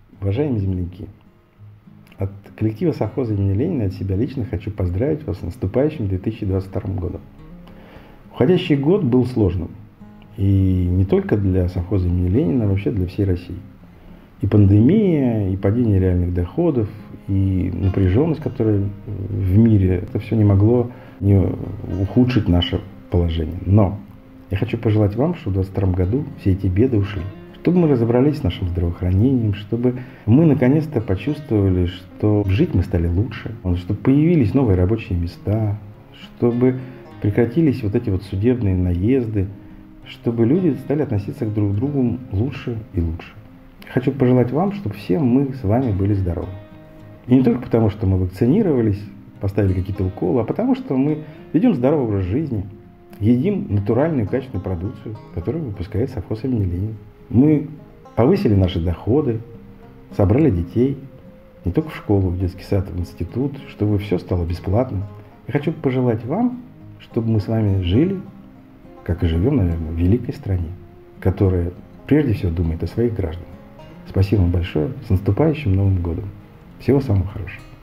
Уважаемые земляки, от коллектива совхоза имени Ленина и от себя лично хочу поздравить вас с наступающим 2022 годом. Уходящий год был сложным. И не только для совхоза имени Ленина, а вообще для всей России. И пандемия, и падение реальных доходов, и напряженность, которая в мире, это все не могло не ухудшить наше положение. Но я хочу пожелать вам, чтобы в 2022 году все эти беды ушли. Чтобы мы разобрались с нашим здравоохранением, чтобы мы наконец-то почувствовали, что жить мы стали лучше, чтобы появились новые рабочие места, чтобы прекратились вот эти вот судебные наезды, чтобы люди стали относиться друг к другу лучше и лучше. Хочу пожелать вам, чтобы все мы с вами были здоровы. И не только потому, что мы вакцинировались, поставили какие-то уколы, а потому, что мы ведем здоровый образ жизни, едим натуральную качественную продукцию, которую выпускает совхоз имени Ленина. Мы повысили наши доходы, собрали детей, не только в школу, в детский сад, в институт, чтобы все стало бесплатным. Я хочу пожелать вам, чтобы мы с вами жили, как и живем, наверное, в великой стране, которая прежде всего думает о своих гражданах. Спасибо вам большое. С наступающим Новым годом. Всего самого хорошего.